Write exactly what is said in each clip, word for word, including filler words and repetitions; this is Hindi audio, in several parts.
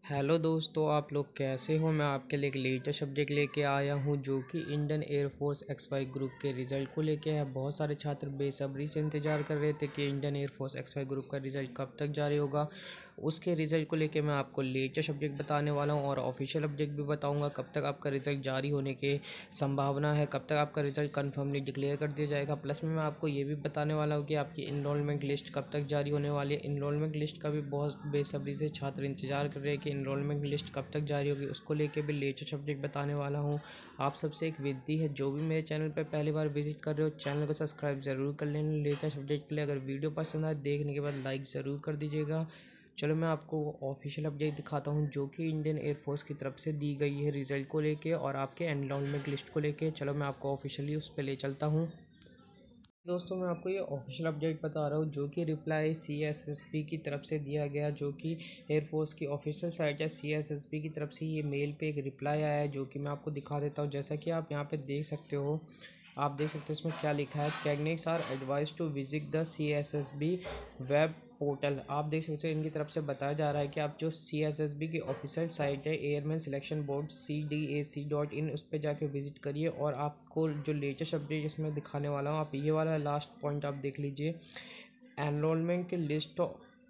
हेलो दोस्तों, आप लोग कैसे हो। मैं आपके लिए एक लेटेस्ट अपडेट लेके आया हूं जो कि Indian air force X Y group के रिज़ल्ट को लेके है। बहुत सारे छात्र बेसब्री से इंतज़ार कर रहे थे कि Indian air force X Y group का रिज़ल्ट कब तक जारी होगा। उसके रिज़ल्ट को लेके मैं आपको लेटेस्ट अपडेट बताने वाला हूं और ऑफिशियल अपडेट भी बताऊंगा कब तक आपका रिज़ल्ट जारी होने की संभावना है, कब तक आपका रिज़ल्ट कन्फर्मली डिक्लेयर कर दिया जाएगा। प्लस में मैं आपको ये भी बताने वाला हूँ कि आपकी इनरोलमेंट लिस्ट कब तक जारी होने वाली है। इनरोलमेंट लिस्ट का भी बहुत बेसब्री से छात्र इंतज़ार कर रहे हैं कि इनरोलमेंट लिस्ट कब तक जारी होगी। उसको लेके भी लेटेस्ट अपडेट बताने वाला हूँ। आप सबसे एक विनती है, जो भी मेरे चैनल पर पहली बार विजिट कर रहे हो चैनल को सब्सक्राइब ज़रूर कर लेना लेटेस्ट अपडेट के लिए। अगर वीडियो पसंद आए देखने के बाद लाइक ज़रूर कर दीजिएगा। चलो मैं आपको ऑफिशियल अपडेट दिखाता हूँ जो कि इंडियन एयरफोर्स की तरफ से दी गई है रिज़ल्ट को लेके और आपके एनरोलमेंट लिस्ट को लेके। चलो मैं आपको ऑफिशियली उस पर ले चलता हूँ। दोस्तों, मैं आपको ये ऑफिशियल अपडेट बता रहा हूँ जो कि reply C S S B की तरफ से दिया गया, जो कि एयरफोर्स की ऑफिशियल साइट है। सी एस एस बी की तरफ से ये मेल पे एक रिप्लाई आया है जो कि मैं आपको दिखा देता हूँ। जैसा कि आप यहाँ पे देख सकते हो, आप देख सकते हो इसमें क्या लिखा है। कैगनिक्स are advise to visit the C S S B web portal. आप देख सकते हो इनकी तरफ से बताया जा रहा है कि आप जो सी एस एस बी की ऑफिशियल साइट है airman selection board C D A C dot in उस पर जाके विजिट करिए और आपको जो लेटेस्ट अपडेट इसमें दिखाने वाला हूँ, आप ये वाला लास्ट पॉइंट आप देख लीजिए। एनरोलमेंट की list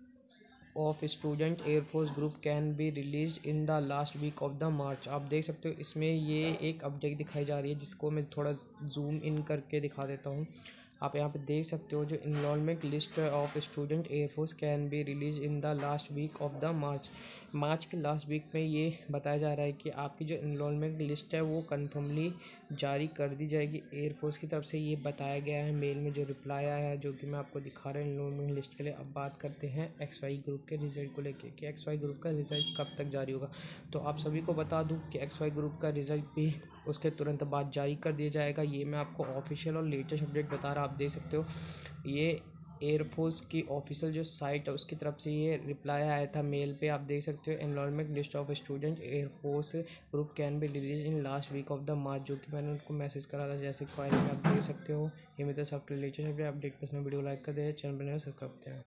of student air force group can be release in the last week of the March. आप देख सकते हो इसमें ये एक अपडेट दिखाई जा रही है जिसको मैं थोड़ा जूम इन करके दिखा देता हूँ। आप यहाँ पे देख सकते हो जो enrolment list of student air force can be release in the last week of the March. March के लास्ट वीक में ये बताया जा रहा है कि आपकी जो इनरोलमेंट लिस्ट है वो कन्फर्मली जारी कर दी जाएगी। एयरफोर्स की तरफ से ये बताया गया है मेल में जो रिप्लाई आया है, जो कि मैं आपको दिखा रहा हूँ इनरोलमेंट लिस्ट के लिए। अब बात करते हैं एक्स वाई ग्रुप के रिज़ल्ट को लेके कि एक्स वाई ग्रुप का रिज़ल्ट कब तक जारी होगा। तो आप सभी को बता दूं कि एक्स वाई ग्रुप का रिज़ल्ट भी उसके तुरंत बाद जारी कर दिया जाएगा। ये मैं आपको ऑफिशियल और लेटेस्ट अपडेट बता रहा, आप देख सकते हो। ये एयरफोर्स की ऑफिशियल जो साइट है उसकी तरफ से ये रिप्लाई आया था मेल पे। आप देख सकते हो enrolment list of student air force group can be release in last week of the March, जो कि मैंने उनको मैसेज करा था जैसे क्वारी में आप देख सकते हो। ये मेरे साथ लेटेस्ट अपडेट पसंद वीडियो लाइक कर दे, चैनल बनाए सब्सक्राइब करते हैं।